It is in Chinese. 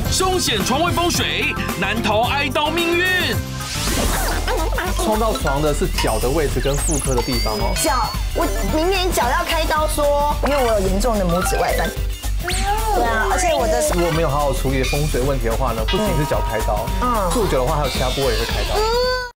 凶险床位风水，难逃挨刀命运。 冲到床的是脚的位置跟妇科的地方哦。 脚，我明年脚要开刀说，因为我有严重的拇指外翻。对啊，而且我的如果没有好好处理风水问题的话呢，不仅是脚开刀，住久的话还有其他部位也会开刀。